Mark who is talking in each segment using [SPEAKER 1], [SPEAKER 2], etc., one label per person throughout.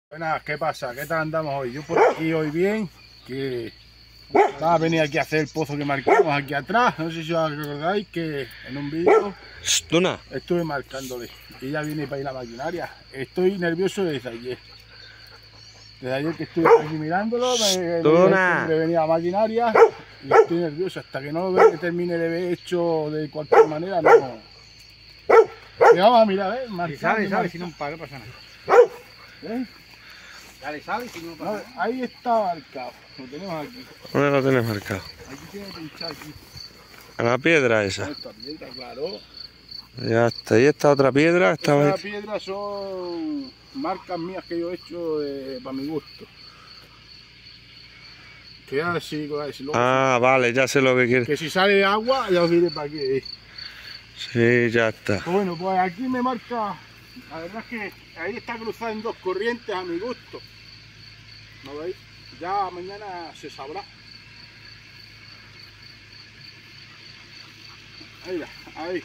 [SPEAKER 1] Buenas, ¿qué pasa? ¿Qué tal andamos hoy? Yo por aquí hoy bien, que va a venir aquí a hacer el pozo que marcamos aquí atrás. No sé si os acordáis que en un vídeo estuve marcándole y ya viene para ir la maquinaria. Estoy nervioso desde ayer. Desde ayer que estuve aquí mirándolo, me venía la maquinaria y estoy nervioso. Hasta que no lo vea que termine de ver hecho de cualquier manera, no. Y vamos a mirar,
[SPEAKER 2] Sale, si no paga, pasa nada.
[SPEAKER 1] ¿Eh?
[SPEAKER 2] Sale, si no pasa nada.
[SPEAKER 1] Ahí está marcado, lo tenemos aquí.
[SPEAKER 3] ¿Dónde lo tienes marcado?
[SPEAKER 1] Aquí tiene pinchado aquí.
[SPEAKER 3] En la piedra esa.
[SPEAKER 1] Esta piedra, claro.
[SPEAKER 3] Ya está, ahí está otra piedra.
[SPEAKER 1] Estas piedras son marcas mías que yo he hecho para mi gusto. Que ya si luego
[SPEAKER 3] vale, ya sé lo que quieres.
[SPEAKER 1] que si sale agua, ya os diré para qué.
[SPEAKER 3] Sí, ya está.
[SPEAKER 1] Bueno, pues aquí me marca. La verdad es que ahí está cruzada en dos corrientes a mi gusto. ¿No veis? Ya mañana se sabrá. Ahí.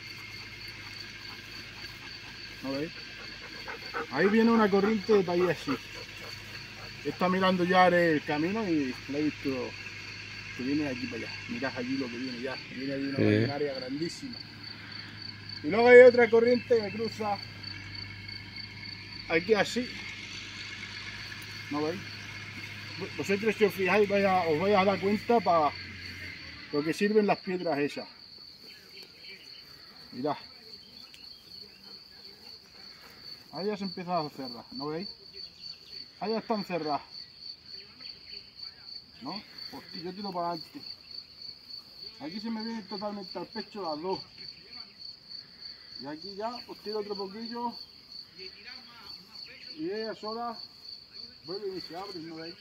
[SPEAKER 1] ¿No veis? Ahí viene una corriente para ir así. Está mirando ya el camino y lo he visto que viene de aquí para allá. Mirad allí lo que viene ya. Viene allí una maquinaria grandísima. Y luego hay otra corriente que cruza aquí así. ¿No veis? Vosotros si os fijáis os vais a dar cuenta para lo que sirven las piedras esas. Mirad. Ahí ya se empieza a cerrar, ¿no veis? Ahí ya están cerradas. ¿No? Pues yo tiro para adelante. Aquí se me viene totalmente al pecho las dos. Y aquí ya os tiro otro poquillo. Y ella sola vuelve y se abre, ¿no veis?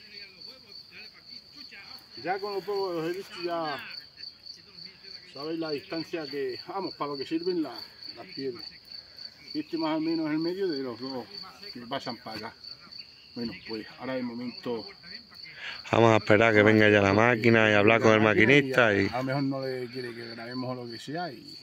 [SPEAKER 1] Ya con lo poco que os he visto ya sabéis la distancia que, vamos, para lo que sirven las piedras. Y este más o menos el medio de los dos que pasan para acá. Bueno, pues ahora de momento
[SPEAKER 3] vamos a esperar que venga ya la máquina y hablar con el maquinista y...
[SPEAKER 1] A lo mejor no le quiere que grabemos o lo que sea y...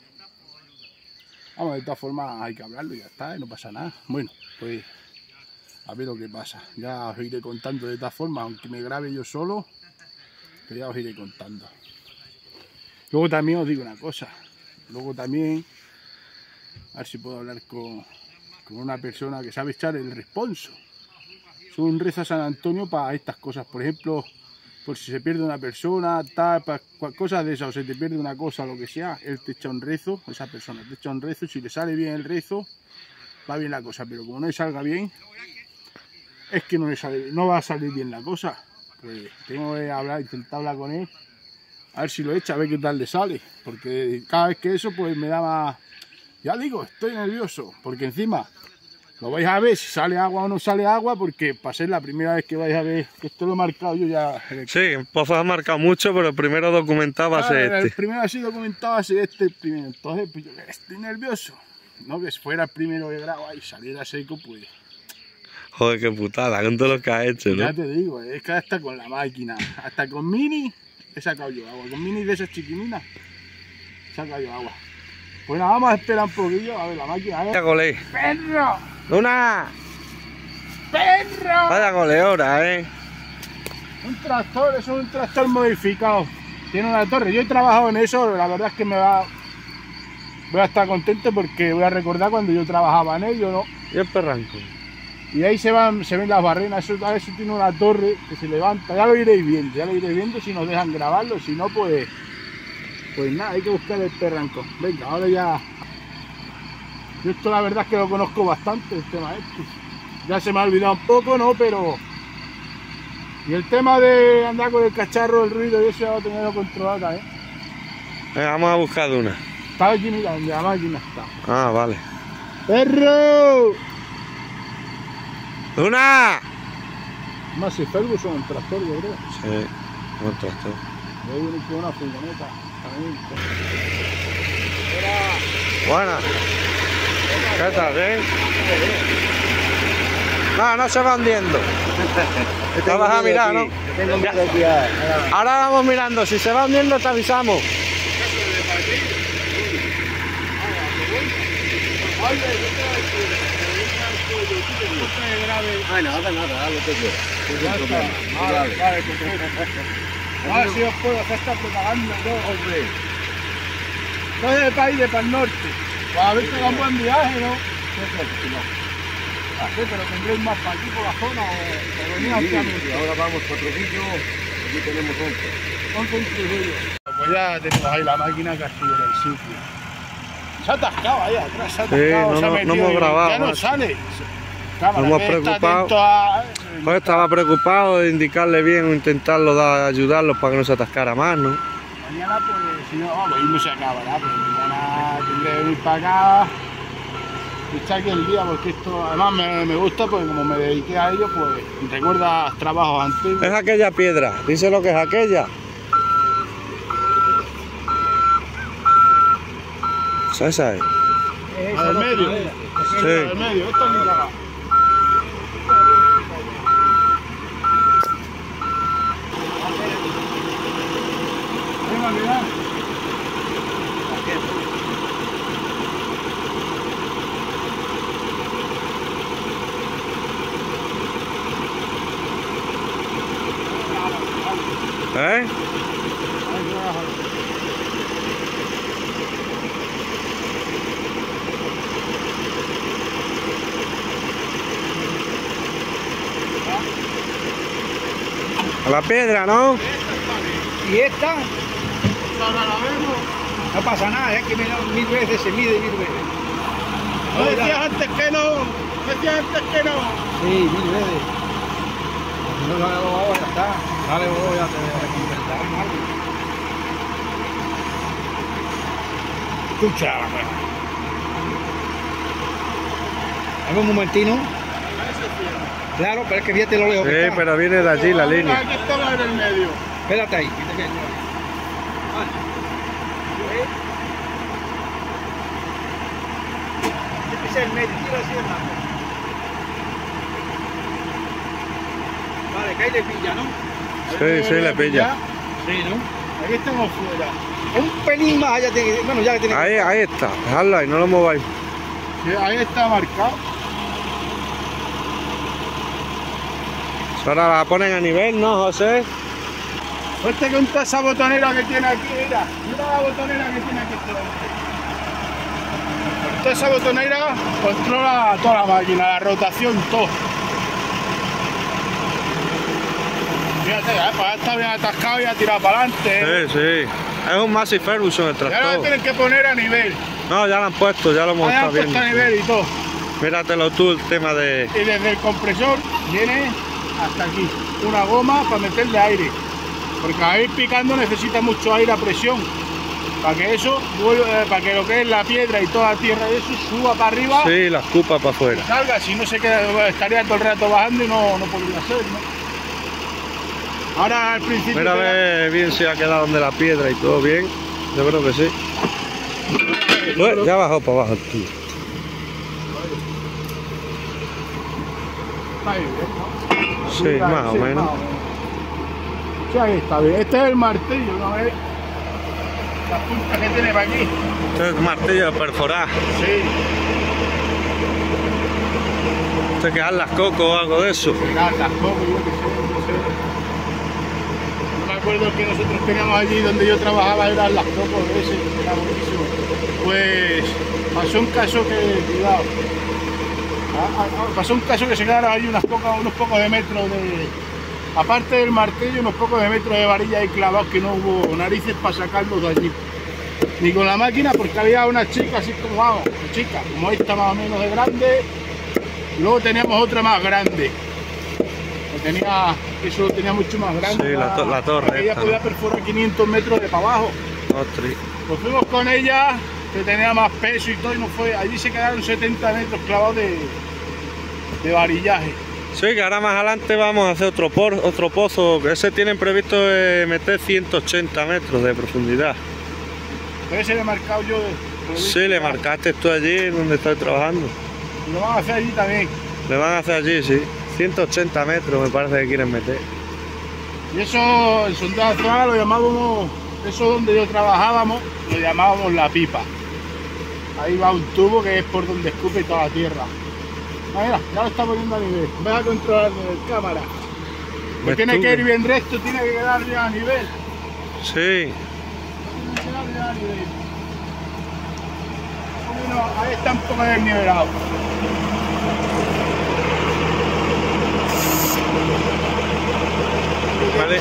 [SPEAKER 1] Vamos, de todas formas hay que hablarlo y ya está, y no pasa nada. Bueno, pues a ver lo que pasa. Ya os iré contando de todas formas, aunque me grabe yo solo, pero ya os iré contando. Luego también os digo una cosa. Luego también, a ver si puedo hablar con una persona que sabe echar el responso. Son un rezo a San Antonio para estas cosas. Por ejemplo, por si se pierde una persona, tal, para cosas de esas, o se te pierde una cosa, lo que sea, él te echa un rezo, esa persona te echa un rezo, y si le sale bien el rezo, va bien la cosa, pero como no le salga bien, es que no va a salir bien la cosa. Pues tengo que intentar hablar con él, a ver si lo echa, a ver qué tal le sale, porque cada vez que eso, pues me da más... Ya digo, estoy nervioso, porque encima... Lo vais a ver si sale agua o no sale agua, porque para ser la primera vez que vais a ver que esto lo he marcado yo ya.
[SPEAKER 3] Sí, pues has marcado mucho, pero el primero documentado va a ser este.
[SPEAKER 1] El primero así documentado va a ser este el primero. Entonces, pues yo estoy nervioso. No que fuera el primero de grado y saliera seco, pues.
[SPEAKER 3] Joder, qué putada, con todo lo que has hecho, ¿no?
[SPEAKER 1] Ya te digo, es que hasta con la máquina, hasta con mini he sacado yo agua. Con mini de esas chiquininas he sacado yo agua. Pues nada, vamos a esperar un poquillo a ver la máquina.
[SPEAKER 3] Vaya gole.
[SPEAKER 1] ¡Perro!
[SPEAKER 3] ¡Luna!
[SPEAKER 1] ¡Perro!
[SPEAKER 3] Vaya goleora,
[SPEAKER 1] Un tractor, eso es un tractor modificado. Tiene una torre. Yo he trabajado en eso, la verdad es que voy a estar contento porque voy a recordar cuando yo trabajaba en ello, ¿no?
[SPEAKER 3] Y el perranco.
[SPEAKER 1] Y ahí se ven las barrenas, eso tiene una torre que se levanta, ya lo iréis viendo si nos dejan grabarlo, si no pues nada, hay que buscar el perranco. Venga, ahora ya. Yo esto la verdad es que lo conozco bastante, el tema este. Ya se me ha olvidado un poco, ¿no? Pero... Y el tema de andar con el cacharro, el ruido y eso ya lo tengo controlado acá, ¿eh?
[SPEAKER 3] Venga, vamos a buscar una.
[SPEAKER 1] Está aquí, mira, donde la máquina está.
[SPEAKER 3] Ah, vale.
[SPEAKER 1] ¡Perro!
[SPEAKER 3] ¡Luna!
[SPEAKER 1] Más si Ferguson, un tractor, yo creo.
[SPEAKER 3] Sí, un tractor.
[SPEAKER 1] Ahí viene con una furgoneta.
[SPEAKER 3] Buena. ¿Qué tal, No se va hundiendo. Te vas a mirar, ¿no? Ahora vamos mirando, si se va hundiendo te avisamos.
[SPEAKER 2] Ay, nada, haz lo que quieras.
[SPEAKER 1] Ya está. Vale, perfecto. Ahora sí os puedo hacer esta propaganda, ¿no?
[SPEAKER 2] Hombre.
[SPEAKER 1] Soy del país de Pal Norte. Pues a ver que un buen viaje, ¿no? Sí, pero tendréis más para aquí, por la zona, o venís aquí a mí.
[SPEAKER 2] Y ahora vamos por Trujillo, aquí tenemos 11.
[SPEAKER 1] Pues ya tenemos ahí la máquina casi en el sitio. Se ha atascado ahí atrás, se ha
[SPEAKER 3] Sí,
[SPEAKER 1] atascado, se ha
[SPEAKER 3] no
[SPEAKER 1] metido
[SPEAKER 3] hemos
[SPEAKER 1] y
[SPEAKER 3] grabado,
[SPEAKER 1] ya no
[SPEAKER 3] macho.
[SPEAKER 1] sale. Cámara,
[SPEAKER 3] Nos hemos
[SPEAKER 1] está
[SPEAKER 3] preocupado.
[SPEAKER 1] atento a...
[SPEAKER 3] Pues estaba preocupado de indicarle bien o intentarlo ayudarlos para que no se atascara más, ¿no?
[SPEAKER 1] Mañana, pues, si no, vamos, y no se acabará, pues mañana tendré que venir para acá y estar aquí el día, porque esto, además me gusta, porque como me dediqué a ello, pues, recuerda trabajos antiguos.
[SPEAKER 3] Es aquella piedra, dice lo que es aquella. Esa es.
[SPEAKER 1] ¿La del medio?
[SPEAKER 3] Sí.
[SPEAKER 1] La del medio, esta es mi cagada. Venga, mirad.
[SPEAKER 3] ¿Eh? A la piedra, ¿no?
[SPEAKER 2] ¿Y esta?
[SPEAKER 1] Ahora la vemos.
[SPEAKER 2] No pasa nada, es que mira, 1000 veces se mide 1000 veces.
[SPEAKER 1] No decías antes que no. Decías antes que no.
[SPEAKER 2] Sí, 1000 veces. Si no sale luego, ya está. Sale luego, ya te compensarán algo. Escucha, dame un momentino. Claro, pero es que fíjate lo lejos que
[SPEAKER 3] Sí,
[SPEAKER 2] está.
[SPEAKER 3] pero viene de allí la línea.
[SPEAKER 1] Aquí estamos en el medio.
[SPEAKER 2] Espérate ahí. Ese es el medio, tira así de lado. Vale, que ahí le pilla, ¿no?
[SPEAKER 3] Sí, le pilla.
[SPEAKER 2] Sí, ¿no?
[SPEAKER 1] Aquí estamos fuera.
[SPEAKER 2] Un pelín más allá tiene que... Bueno, ya que tiene que...
[SPEAKER 3] Ahí está, dejadlo ahí, no lo mováis.
[SPEAKER 1] Sí, ahí está marcado.
[SPEAKER 3] Ahora la ponen a nivel, ¿no, José?
[SPEAKER 1] Este con toda esa botonera que tiene aquí, mira la botonera que tiene aquí. Toda esa botonera controla toda la máquina, la rotación, todo. Fíjate, pues está bien atascado y ha tirado para adelante.
[SPEAKER 3] Sí, sí. Es un Massey Ferguson el
[SPEAKER 1] Ya lo
[SPEAKER 3] tractor.
[SPEAKER 1] tienen que poner a nivel.
[SPEAKER 3] No, ya lo han puesto, ya lo hemos
[SPEAKER 1] Ya han
[SPEAKER 3] estado
[SPEAKER 1] puesto a
[SPEAKER 3] viendo.
[SPEAKER 1] nivel y todo.
[SPEAKER 3] Míratelo tú, el tema de...
[SPEAKER 1] Y desde el compresor viene hasta aquí una goma para meterle aire, porque a ir picando necesita mucho aire a presión para que eso para que lo que es la piedra y toda la tierra de eso suba para arriba
[SPEAKER 3] Sí, la escupa para afuera.
[SPEAKER 1] y salga, si no se queda, estaría todo el rato bajando y no podría ser, ¿no? Ahora al principio
[SPEAKER 3] Mira a ver bien si ha quedado donde la piedra y todo bien. Yo creo que sí. Pues, ya bajó para abajo el tío.
[SPEAKER 1] está bien, ¿no?
[SPEAKER 3] Sí, más o menos.
[SPEAKER 1] Sí, ahí está bien. Este es el martillo, ¿no ves? Las puntas que tiene para aquí.
[SPEAKER 3] Este es martillo de perforar.
[SPEAKER 1] Sí.
[SPEAKER 3] Este que dan las cocos o algo de eso.
[SPEAKER 1] Pegar las cocos, yo qué sé, no sé. No me acuerdo que nosotros teníamos allí donde yo trabajaba, eran las cocos de ese, que era buenísimo. Pues pasó un caso que, cuidado, pasó un caso que se quedaron ahí unos pocos de metros de, aparte del martillo, unos pocos de metros de varilla ahí clavados, que no hubo narices para sacarlos de allí. Ni con la máquina, porque había una chica así como, vamos, chica, como esta más o menos de grande, y luego teníamos otra más grande. Eso lo tenía mucho más grande.
[SPEAKER 3] Sí, la torre
[SPEAKER 1] Ella
[SPEAKER 3] esta,
[SPEAKER 1] podía
[SPEAKER 3] ¿no?
[SPEAKER 1] perforar 500 metros de para abajo.
[SPEAKER 3] Ostras.
[SPEAKER 1] Pues fuimos con ella, que tenía más peso y todo, y nos fue. Allí se quedaron 70 metros clavados de varillaje.
[SPEAKER 3] Sí, que ahora más adelante vamos a hacer otro pozo, que ese tienen previsto meter 180 metros de profundidad.
[SPEAKER 1] Pero ese le he marcado yo.
[SPEAKER 3] Sí, le marcaste tú allí donde estoy trabajando.
[SPEAKER 1] Y lo vamos a hacer allí también.
[SPEAKER 3] Le van a hacer allí, sí. 180 metros me parece que quieren meter.
[SPEAKER 1] Y eso, el sondeo zona lo llamábamos, eso donde yo trabajábamos, lo llamábamos la pipa. Ahí va un tubo que es por donde escupe toda la tierra. Mira, ya lo está poniendo a nivel. Vas a controlar el cámara. Pues tiene que ir bien recto, tiene que quedar bien a nivel.
[SPEAKER 3] Sí.
[SPEAKER 1] Tiene que quedar bien a nivel. Bueno, ahí está un poco desnivelado.
[SPEAKER 3] Vale.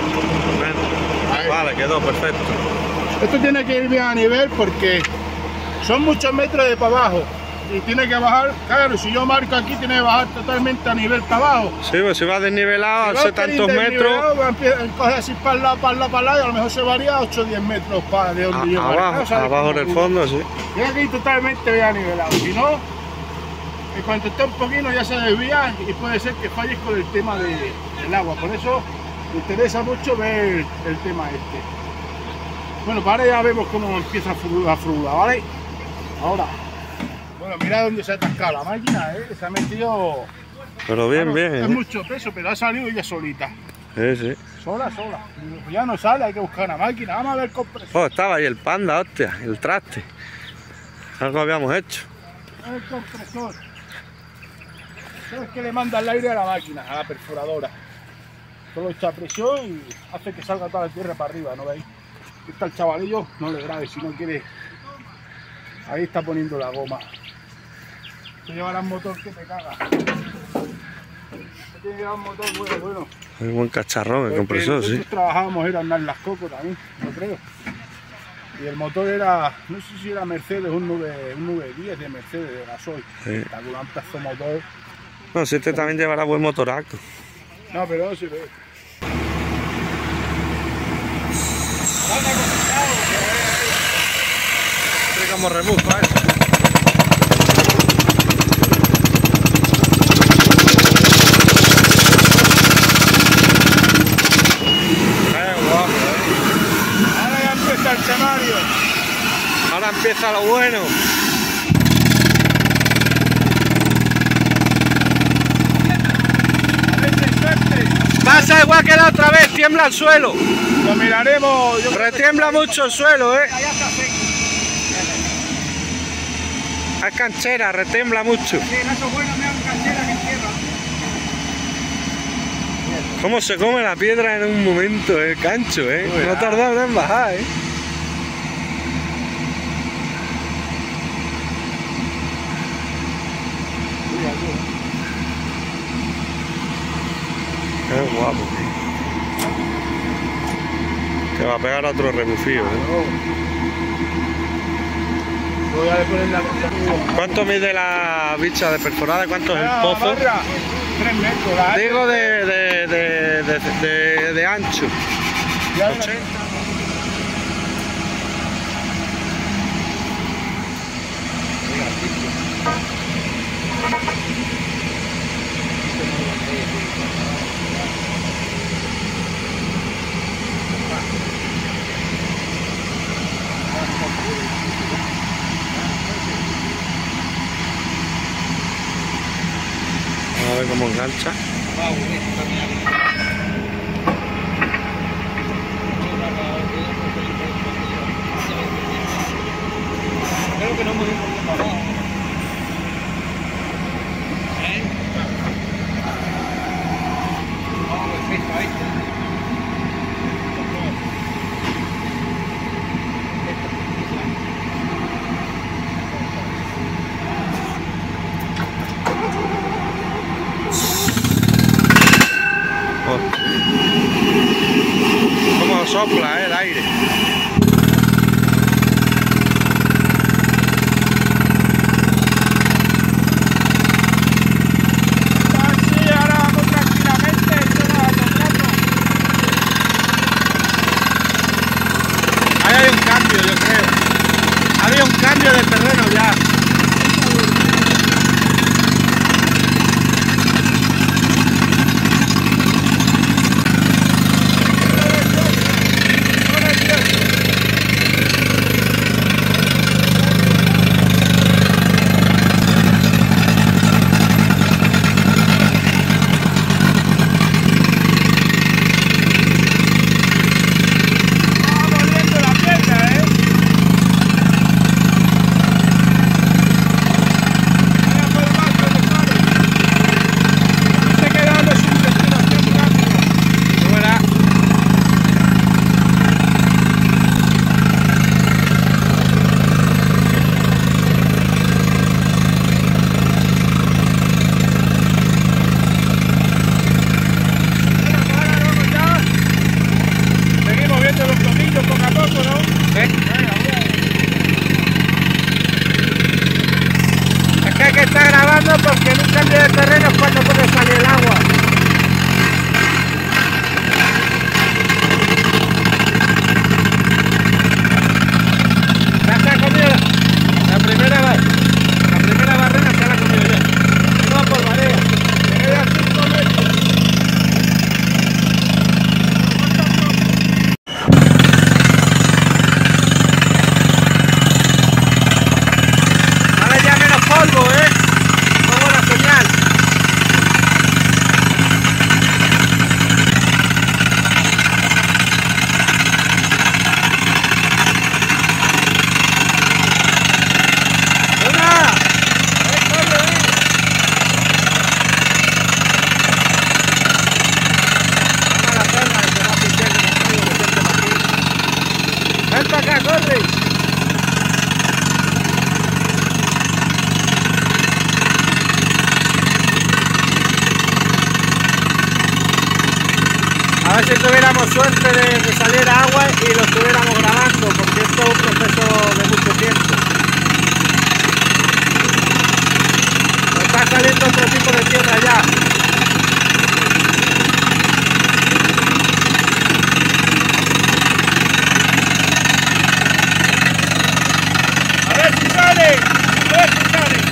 [SPEAKER 3] Vale, quedó perfecto.
[SPEAKER 1] Esto tiene que ir bien a nivel porque son muchos metros de para abajo. Y tiene que bajar, claro, si yo marco aquí tiene que bajar totalmente a nivel para abajo.
[SPEAKER 3] Sí, pues si va desnivelado, al ser tantos metros.
[SPEAKER 1] Coge así para el lado, para el lado, para el lado, y a lo mejor se varía 8 o 10 metros para de donde yo
[SPEAKER 3] abajo, abajo en el fondo, sí.
[SPEAKER 1] Tiene que ir totalmente bien nivelado, si no, en cuanto esté un poquito ya se desvía y puede ser que falles con el tema del agua. Por eso me interesa mucho ver el tema este. Bueno, para ahora ya vemos cómo empieza a fluir, ¿vale? Ahora. Bueno, mira dónde se ha atascado la máquina, se ha metido...
[SPEAKER 3] Pero bien,
[SPEAKER 1] claro,
[SPEAKER 3] bien.
[SPEAKER 1] Es mucho peso, pero ha salido ella solita.
[SPEAKER 3] Sí, sí.
[SPEAKER 1] Sola. Ya no sale, hay que buscar una máquina. Vamos a ver el compresor.
[SPEAKER 3] Oh, estaba ahí el panda, hostia, el traste. Algo habíamos hecho.
[SPEAKER 1] El compresor. Es que le manda el aire a la máquina, a la perforadora. Todo echa presión y hace que salga toda la tierra para arriba, ¿no veis? Aquí está el chavalillo, no le grabe si no quiere. Ahí está poniendo la goma. Se llevará un motor que te caga. Tiene que llevar un motor bueno.
[SPEAKER 3] Hay un buen cacharrón el compresor, sí.
[SPEAKER 1] Nosotros trabajábamos, era en las Coco también, no creo. Y el motor era, no sé si era Mercedes, un 910 de Mercedes de gasoil.
[SPEAKER 3] Sí.
[SPEAKER 1] Un pedazo motor.
[SPEAKER 3] No, si este también llevará buen motoraco.
[SPEAKER 1] No, pero no sirve.
[SPEAKER 3] Como rebusca eso. Guapo,
[SPEAKER 1] Ahora ya empieza el escenario.
[SPEAKER 3] Ahora empieza lo bueno. Pasa igual que la otra vez, tiembla el suelo.
[SPEAKER 1] Lo miraremos.
[SPEAKER 3] Retiembla mucho el suelo, Es canchera, retembla mucho.
[SPEAKER 1] Sí, eso es bueno, me dan canchera que tierra.
[SPEAKER 3] Cómo se come la piedra en un momento, cancho, No tarda nada en bajar, Qué guapo, que va a pegar otro rebufío,
[SPEAKER 1] Voy a poner la...
[SPEAKER 3] ¿Cuánto mide la bicha de perforada? ¿Cuánto es el pozo?
[SPEAKER 1] 3 metros.
[SPEAKER 3] Digo de ancho. 80. A ver cómo engancha.
[SPEAKER 2] Creo que no hemos ido para abajo.
[SPEAKER 3] Cómo sopla el aire. Había un cambio de terreno ya. A ver si tuviéramos suerte de que saliera agua y lo estuviéramos grabando, porque esto es un proceso de mucho tiempo. Nos está saliendo otro tipo de tierra ya.
[SPEAKER 2] A ver si sale, a ver si sale.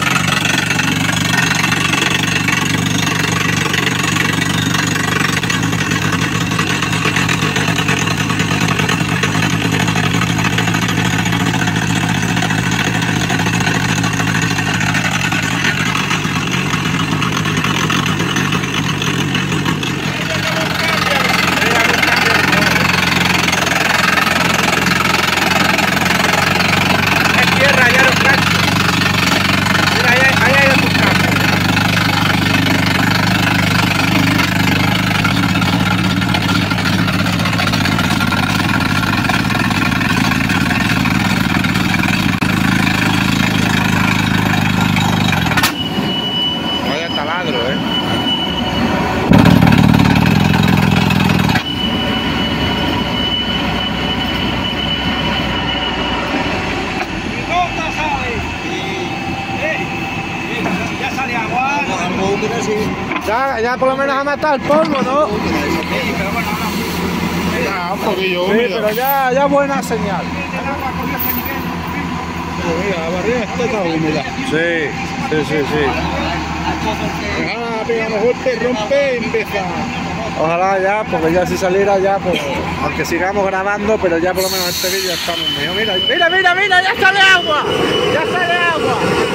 [SPEAKER 3] Ya por lo menos ha matado el polvo, ¿no?
[SPEAKER 1] Un poquillo
[SPEAKER 3] Sí,
[SPEAKER 1] húmedo.
[SPEAKER 3] pero ya buena señal.
[SPEAKER 1] Mira, la barriga está húmeda.
[SPEAKER 3] Sí.
[SPEAKER 1] Ahora pegamos golpe, rompe y empieza.
[SPEAKER 3] Ojalá ya, porque ya si saliera ya, pues, aunque sigamos grabando, pero ya por lo menos este vídeo estamos mejor. Mira, ya sale agua. Ya sale agua.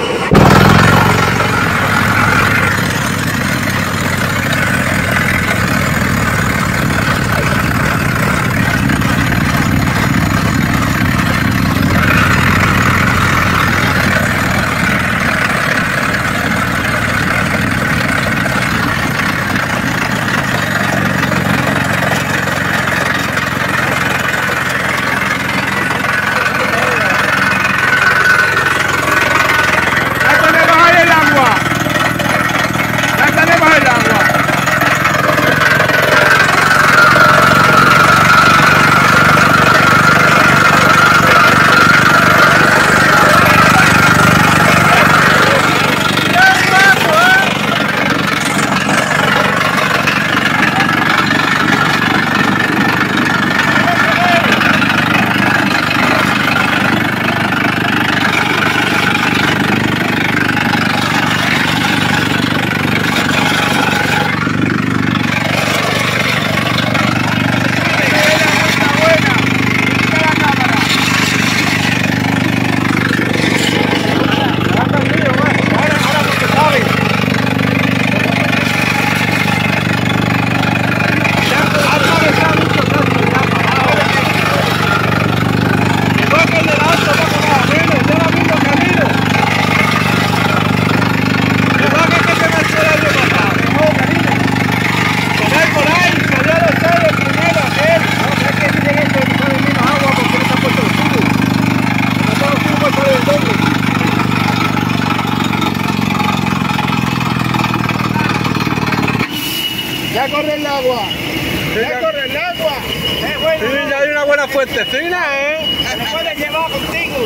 [SPEAKER 1] Ya corre el agua. Ya corre el agua.
[SPEAKER 2] Bueno,
[SPEAKER 3] Sí, ya hay una buena fuentecina, ¿eh?
[SPEAKER 2] te lo puedes llevar contigo.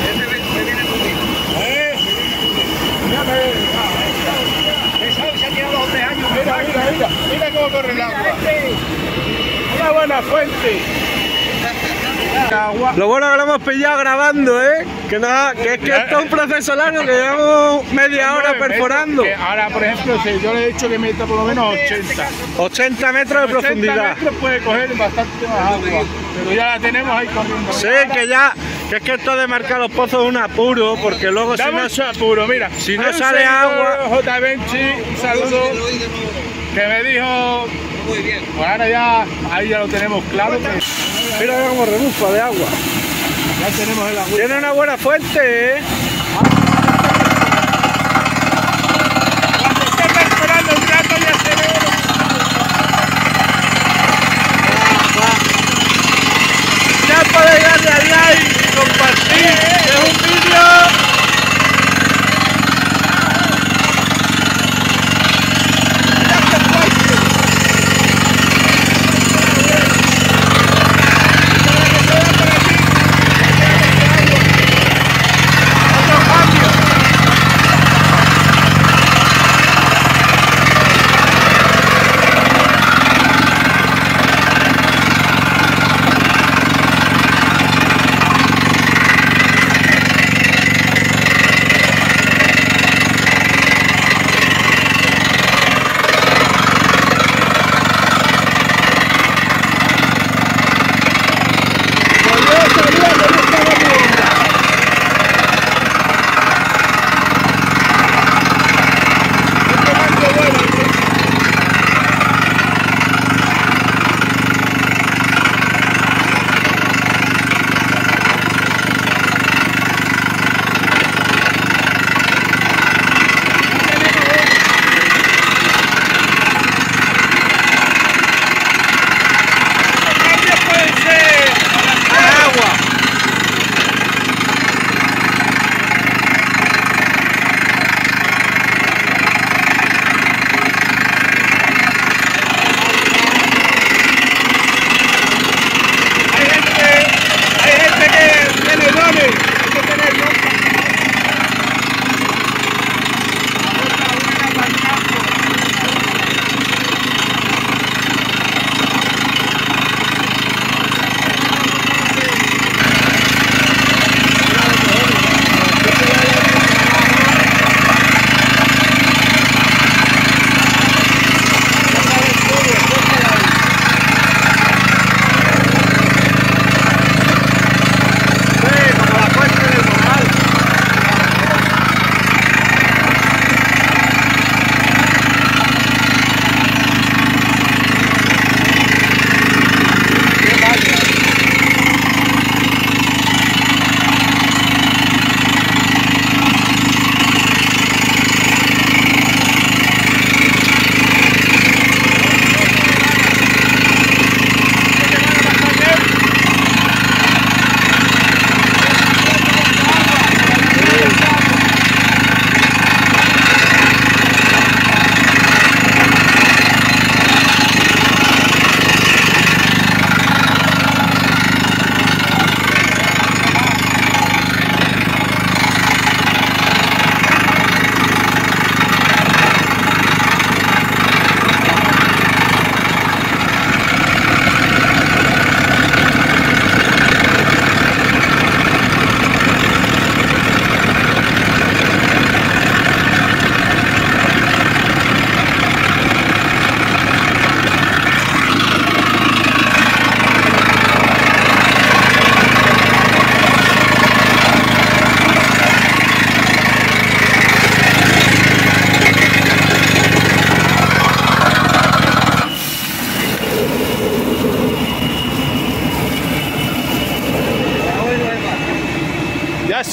[SPEAKER 2] Eso se ha tirado 12 años.
[SPEAKER 1] Mira cómo corre el agua. Una buena fuente.
[SPEAKER 3] Lo bueno que lo hemos pillado grabando, ¿eh? Que es que esto es un proceso largo, que llevamos media hora perforando.
[SPEAKER 1] Que ahora, por ejemplo, si yo le he dicho que meta por lo menos 80.
[SPEAKER 3] 80 metros de
[SPEAKER 1] 80
[SPEAKER 3] profundidad.
[SPEAKER 1] metros puede coger bastante más agua. Pero ya la tenemos ahí corriendo.
[SPEAKER 3] Sí, que es que esto de marcar los pozos es un apuro, porque luego
[SPEAKER 1] Da
[SPEAKER 3] si no...
[SPEAKER 1] mucho apuro, mira.
[SPEAKER 3] si no
[SPEAKER 1] Hay un
[SPEAKER 3] sale
[SPEAKER 1] seguidor,
[SPEAKER 3] agua-
[SPEAKER 1] J. Benchi, un saludo, que me dijo, pues ahora ya, ahí ya lo tenemos claro, que
[SPEAKER 3] Mira cómo rebufa de agua.
[SPEAKER 1] ya tenemos el agua.
[SPEAKER 3] Tiene una buena fuente, ¿eh?
[SPEAKER 1] Cuando esté perforando el plato ya se ve.
[SPEAKER 3] Ya podéis darle al like y compartir, que es un vídeo...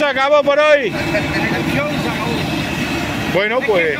[SPEAKER 1] se acabó por hoy. Bueno, pues...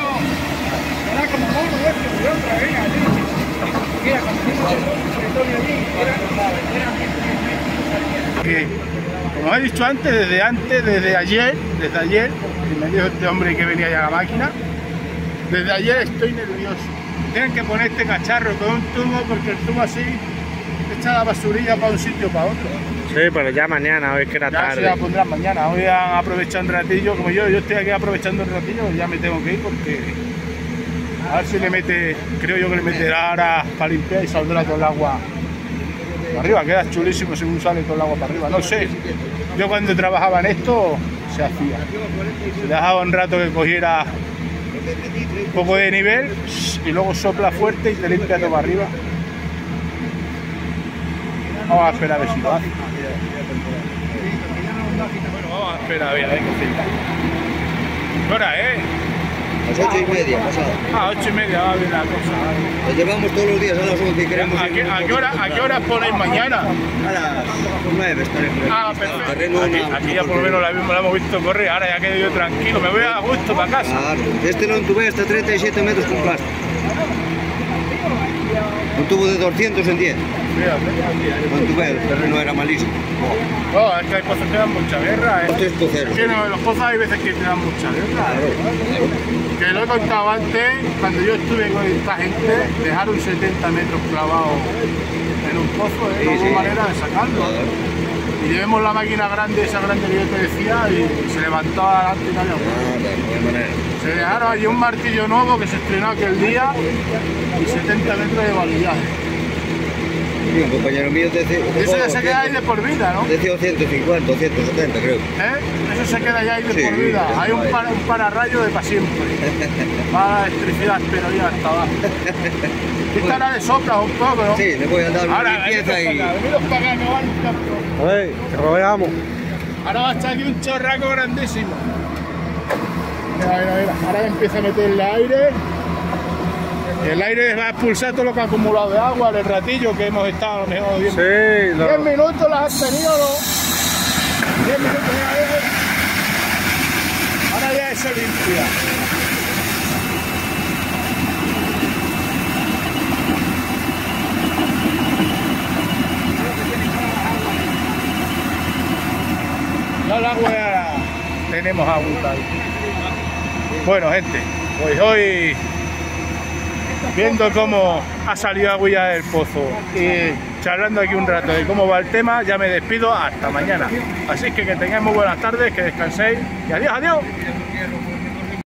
[SPEAKER 1] Que, como he dicho antes, desde ayer, que me dijo este hombre que venía ya a la máquina, desde ayer estoy nervioso. Tienen que poner este cacharro con un tubo, porque el tubo así echa la basurilla para un sitio para otro.
[SPEAKER 3] Sí, pero ya mañana, hoy que era
[SPEAKER 1] Ya
[SPEAKER 3] tarde.
[SPEAKER 1] se la pondrán mañana. Hoy han aprovechado un ratillo, como yo estoy aquí aprovechando un ratillo, ya me tengo que ir porque a ver si le mete, creo yo que le meterá ahora para limpiar y saldrá todo el agua para arriba. Queda chulísimo según sale todo el agua para arriba. No sé, yo cuando trabajaba en esto se hacía. Se dejaba un rato que cogiera un poco de nivel y luego sopla fuerte y te limpia todo para arriba. Vamos a esperar a ver si lo hace. Bueno, vamos a esperar a ver qué cita. ¿Qué hora es?
[SPEAKER 4] Las 8:30, pasado.
[SPEAKER 1] Ah, 8:30 va bien la cosa.
[SPEAKER 4] Lo llevamos todos los días a las 11 y queremos...
[SPEAKER 1] ¿A qué hora ponéis mañana?
[SPEAKER 4] A las 9 estaremos.
[SPEAKER 1] Ah, perfecto. Aquí ya por lo menos la hemos visto correr, ahora ya quedo yo tranquilo, me voy a gusto para casa.
[SPEAKER 4] Claro, este lo entubé hasta 37 metros con plástico. Un tubo de 200 en 10. Lo entubé, el terreno era malísimo.
[SPEAKER 1] No, es que hay pozos que dan mucha guerra.
[SPEAKER 4] Esto es pocero.
[SPEAKER 1] Es que no, los pozos hay veces que te dan mucha guerra. Que lo he contado antes, cuando yo estuve con esta gente, dejaron 70 metros clavados en un pozo, no hubo manera de sacarlo. Y llevemos la máquina grande, esa grande que yo te decía, y se levantó adelante y no había huevo. Se dejaron allí un martillo nuevo que se estrenó aquel día y 70 metros de valillaje.
[SPEAKER 4] Y un compañero mío decía...
[SPEAKER 1] Eso ya se queda ahí de por vida, ¿no?
[SPEAKER 4] Decía 150 o 170, creo.
[SPEAKER 1] Eso se queda ya ahí de por vida. Hay un pararrayo de para siempre. Va la electricidad, pero ya hasta abajo. Esta la de sopla un poco, ¿no?
[SPEAKER 4] Sí, le voy a dar una
[SPEAKER 1] Ahora,
[SPEAKER 4] limpieza y...
[SPEAKER 1] venidos para acá, no van tanto.
[SPEAKER 3] A ver, que lo veamos.
[SPEAKER 1] Ahora va a estar aquí un chorraco grandísimo. Mira. Ahora empieza a meterle aire. El aire va a expulsar todo lo que ha acumulado de agua, el ratillo que hemos estado a lo mejor 10 minutos las has tenido, ¿no? 10 minutos ya. Ahora ya eso limpia. Ya el agua ya tenemos agua ahí. Bueno, gente, pues hoy viendo cómo ha salido agua del pozo y charlando aquí un rato de cómo va el tema, ya me despido hasta mañana. Así que tengáis muy buenas tardes, que descanséis y adiós.